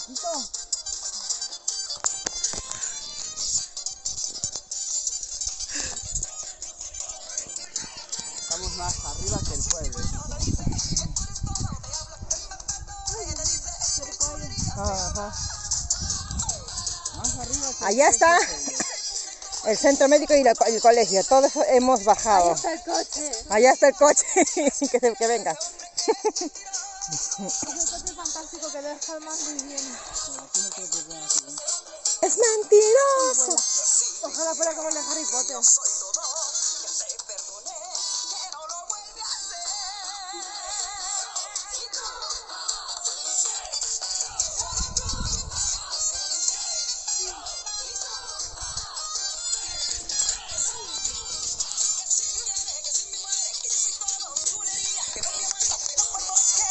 ¿Listo? Estamos más arriba que el pueblo. Ajá. Más arriba que Allá está el centro médico y el colegio. Todos hemos bajado. Ahí está el coche. Allá está el coche. que venga. Es un coche fantástico que deja el mando y viene. Es mentiroso. Ojalá fuera como el de Harry Potter.